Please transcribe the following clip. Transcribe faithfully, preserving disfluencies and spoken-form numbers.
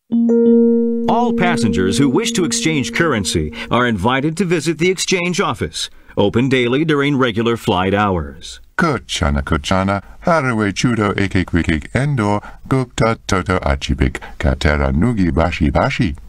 All passengers who wish to exchange currency are invited to visit the exchange office, open daily during regular flight hours. Kutchana Kutchana, haraway chudo ekik wikik endor, gupta toto achibik, katera nugi bashi bashi.